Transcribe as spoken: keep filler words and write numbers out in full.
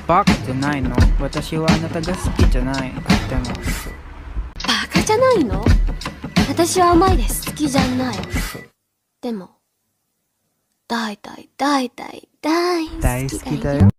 バカじゃないの？私はあなたが好きじゃない。でもバカじゃないの？私は甘いです。好きじゃない。でも大大大大大大好好きだよ。 きだよ。